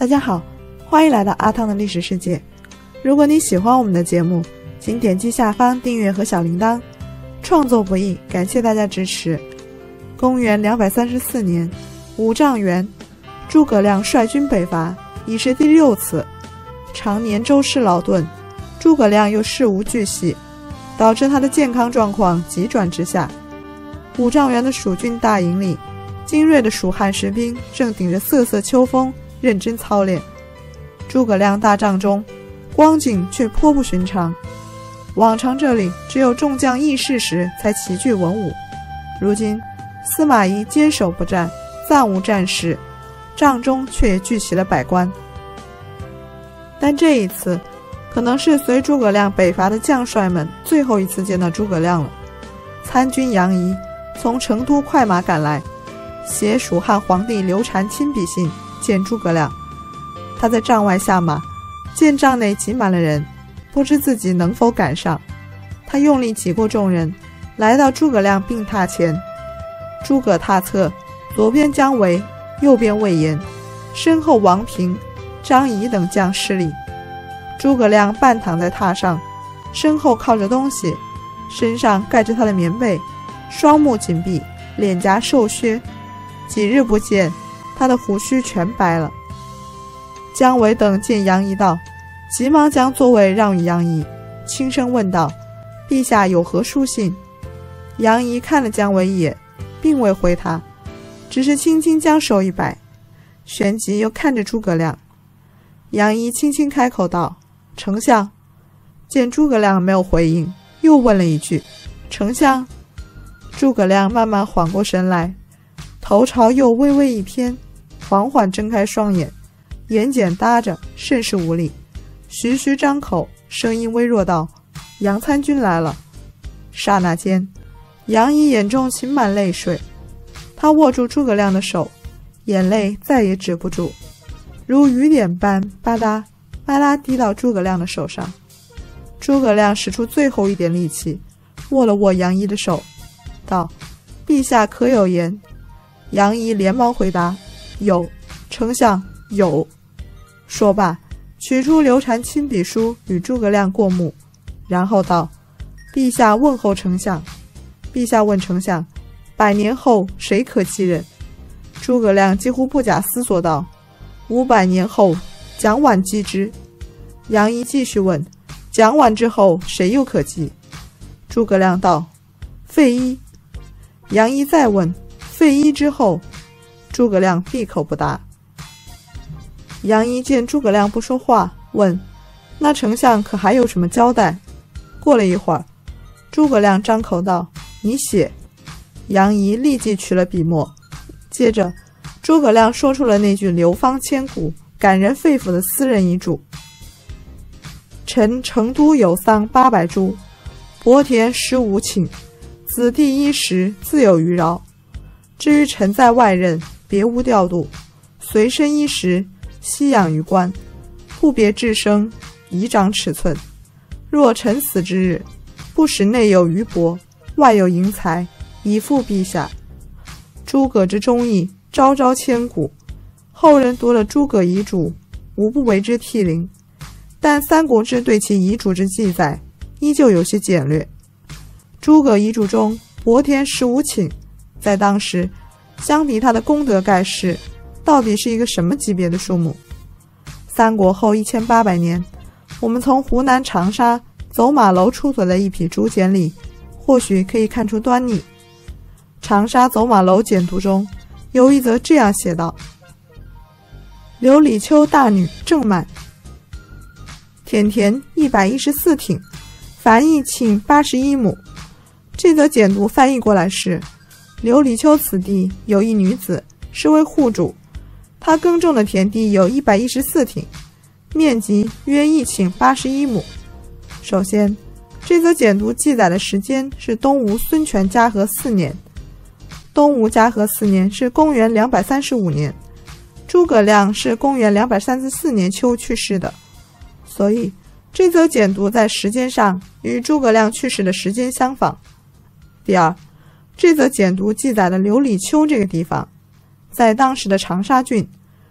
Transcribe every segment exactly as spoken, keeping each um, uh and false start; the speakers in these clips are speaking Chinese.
大家好，欢迎来到阿汤的历史世界。如果你喜欢我们的节目，请点击下方订阅和小铃铛。创作不易，感谢大家支持。公元两百三十四年，五丈原，诸葛亮率军北伐，已是第六次。常年周师劳顿，诸葛亮又事无巨细，导致他的健康状况急转直下。五丈原的蜀军大营里，精锐的蜀汉士兵正顶着瑟瑟秋风认真操练。诸葛亮大帐中，光景却颇不寻常。往常这里只有众将议事时才齐聚文武，如今司马懿坚守不战，暂无战事，帐中却也聚齐了百官。但这一次可能是随诸葛亮北伐的将帅们最后一次见到诸葛亮了。参军杨仪从成都快马赶来，携蜀汉皇帝刘禅亲笔信见诸葛亮。他在帐外下马，见帐内挤满了人，不知自己能否赶上。他用力挤过众人，来到诸葛亮病榻前。诸葛榻侧，左边姜维，右边魏延，身后王平、张仪等将施礼。诸葛亮半躺在榻上，身后靠着东西，身上盖着他的棉被，双目紧闭，脸颊瘦削。几日不见，他的胡须全白了。姜维等见杨仪到，急忙将座位让与杨仪，轻声问道：“陛下有何书信？”杨仪看了姜维一眼，并未回他，只是轻轻将手一摆，旋即又看着诸葛亮。杨仪轻轻开口道：“丞相。”见诸葛亮没有回应，又问了一句：“丞相？”诸葛亮慢慢缓过神来，头朝右微微一偏，缓缓睁开双眼，眼睑搭着，甚是无力，徐徐张口，声音微弱道：“杨参军来了。”刹那间，杨仪眼中噙满泪水，他握住诸葛亮的手，眼泪再也止不住，如雨点般吧嗒吧嗒滴到诸葛亮的手上。诸葛亮使出最后一点力气，握了握杨仪的手，道：“陛下可有言？”杨仪连忙回答：“有，丞相，有。”说罢，取出刘禅亲笔书与诸葛亮过目，然后道：“陛下问候丞相。”陛下问丞相：“百年后谁可继任？”诸葛亮几乎不假思索道：“五百年后，蒋琬继之。”杨仪继续问：“蒋琬之后，谁又可继？”诸葛亮道：“费祎。”杨仪再问：“费祎之后？”诸葛亮闭口不答。杨仪见诸葛亮不说话，问：“那丞相可还有什么交代？”过了一会儿，诸葛亮张口道：“你写。”杨仪立即取了笔墨，接着诸葛亮说出了那句流芳千古、感人肺腑的私人遗嘱：“臣成都有丧八百株，伯田十五顷，子弟衣食自有余饶。至于臣在外任，别无调度，随身衣食，悉养于官，不别治生，以长尺寸。若臣死之日，不使内有余帛，外有盈财，以复陛下。”诸葛之忠义，昭昭千古，后人读了诸葛遗嘱，无不为之涕零。但《三国志》对其遗嘱之记载，依旧有些简略。诸葛遗嘱中伯田十五顷，在当时，相比他的功德盖世，到底是一个什么级别的数目？三国后一千八百年，我们从湖南长沙走马楼出土的一匹竹简里，或许可以看出端倪。长沙走马楼简牍中有一则这样写道：“刘李秋大女郑满，田田一百一十四顷，凡邑顷八十一亩。”这则简牍翻译过来是：刘李秋此地有一女子，是为户主，她耕种的田地有一百一十四顷，面积约一顷八十一亩。首先，这则简牍记载的时间是东吴孙权嘉禾四年，东吴嘉禾四年是公元两百三十五年，诸葛亮是公元两百三十四年秋去世的，所以这则简牍在时间上与诸葛亮去世的时间相仿。第二，这则简牍记载的刘李秋这个地方，在当时的长沙郡，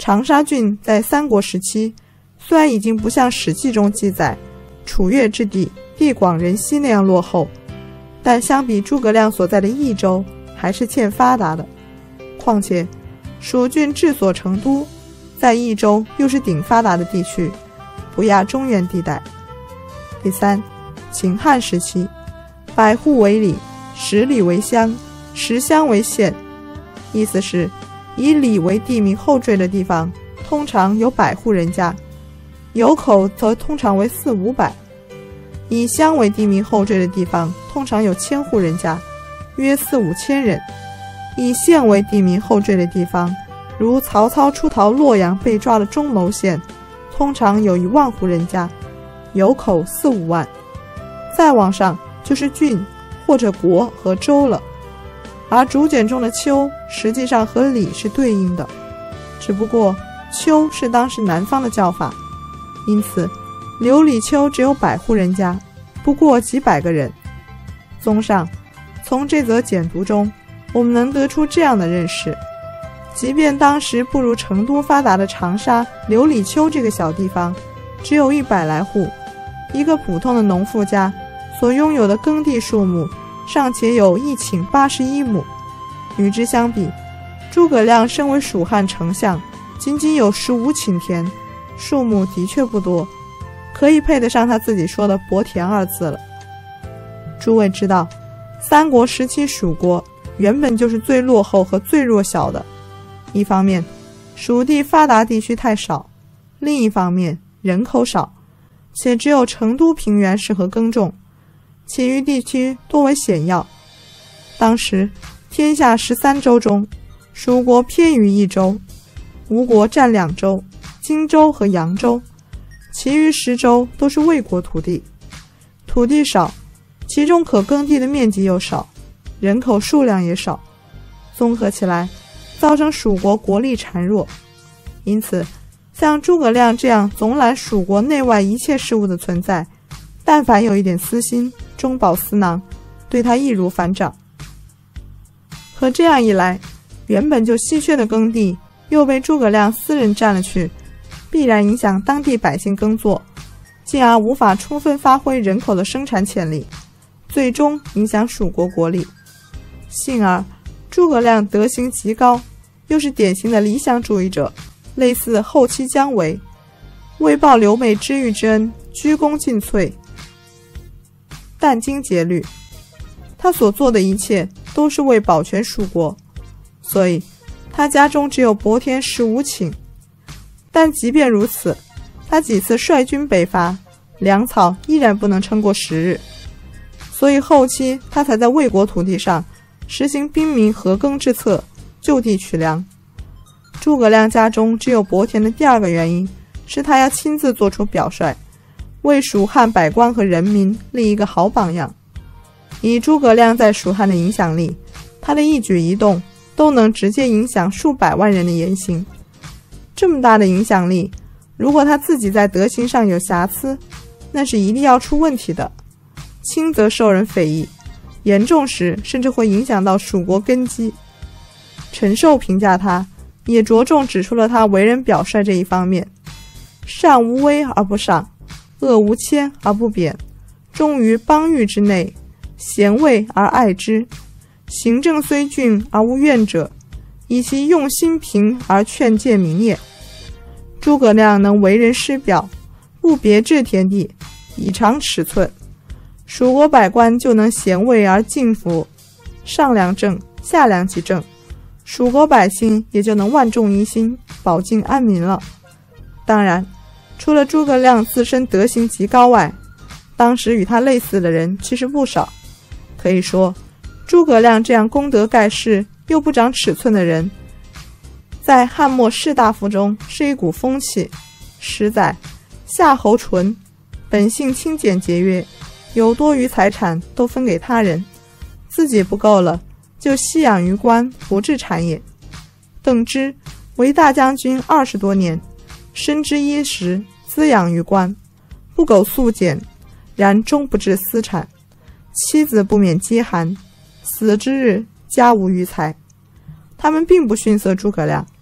长沙郡在三国时期虽然已经不像《史记》中记载楚越之地地广人稀那样落后，但相比诸葛亮所在的益州还是欠发达的。况且蜀郡治所成都，在益州又是顶发达的地区，不亚中原地带。第三，秦汉时期，百户为里，十里为乡，十乡为县，意思是以里为地名后缀的地方通常有百户人家，有口则通常为四五百；以乡为地名后缀的地方通常有千户人家，约四五千人；以县为地名后缀的地方，如曹操出逃洛阳被抓的钟楼县，通常有一万户人家，有口四五万。再往上就是郡或者国和州了。而竹简中的丘实际上和里是对应的，只不过丘是当时南方的叫法，因此刘里丘只有百户人家，不过几百个人。综上，从这则简读中，我们能得出这样的认识：即便当时不如成都发达的长沙刘里丘这个小地方只有一百来户，一个普通的农妇家所拥有的耕地数目尚且有一顷八十一亩。与之相比，诸葛亮身为蜀汉丞相，仅仅有十五顷田，数目的确不多，可以配得上他自己说的薄田二字了。诸位知道，三国时期蜀国原本就是最落后和最弱小的，一方面蜀地发达地区太少，另一方面人口少，且只有成都平原适合耕种，其余地区多为险要。当时天下十三州中，蜀国偏于一州，吴国占两州，荆州和扬州，其余十州都是魏国土地。土地少，其中可耕地的面积又少，人口数量也少，综合起来造成蜀国国力孱弱。因此像诸葛亮这样总揽蜀国内外一切事务的存在，但凡有一点私心，中饱私囊，对他易如反掌。可这样一来，原本就稀缺的耕地又被诸葛亮私人占了去，必然影响当地百姓耕作，进而无法充分发挥人口的生产潜力，最终影响蜀国国力。幸而诸葛亮德行极高，又是典型的理想主义者，类似后期姜维，为报刘备知遇之恩，鞠躬尽瘁，殚精竭虑。他所做的一切都是为保全蜀国，所以他家中只有薄田十五顷。但即便如此，他几次率军北伐，粮草依然不能撑过十日，所以后期他才在魏国土地上实行兵民合耕之策，就地取粮。诸葛亮家中只有薄田的第二个原因是他要亲自做出表率，为蜀汉百官和人民立一个好榜样。以诸葛亮在蜀汉的影响力，他的一举一动都能直接影响数百万人的言行。这么大的影响力，如果他自己在德行上有瑕疵，那是一定要出问题的，轻则受人非议，严重时甚至会影响到蜀国根基。陈寿评价他，也着重指出了他为人表率这一方面：善无威而不上，恶无谦而不贬，忠于邦域之内，贤位而爱之，行政虽峻而无怨者，以其用心平而劝诫民也。诸葛亮能为人师表，不别致天地，以长尺寸，蜀国百官就能贤位而敬服，上梁正，下梁其正，蜀国百姓也就能万众一心，保境安民了。当然，除了诸葛亮自身德行极高外，当时与他类似的人其实不少。可以说，诸葛亮这样功德盖世又不长尺寸的人，在汉末士大夫中是一股风气。实载夏侯淳本性清简节约，有多余财产都分给他人，自己不够了就息养于官，不置产业。邓芝为大将军二十多年，身之衣食滋养于官，不苟素简，然终不置私产，妻子不免饥寒，死之日家无余财。他们并不逊色诸葛亮，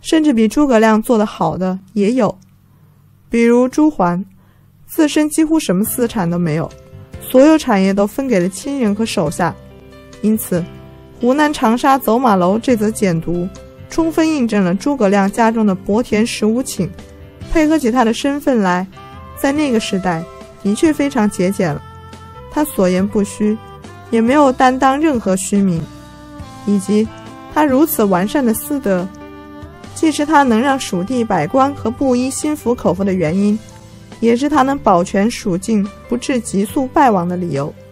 甚至比诸葛亮做得好的也有。比如朱桓，自身几乎什么私产都没有，所有产业都分给了亲人和手下，因此湖南长沙走马楼这则简牍充分印证了诸葛亮家中的薄田十五顷，配合起他的身份来，在那个时代的确非常节俭了。他所言不虚，也没有担当任何虚名，以及他如此完善的私德，既是他能让蜀地百官和布衣心服口服的原因，也是他能保全蜀境不致急速败亡的理由。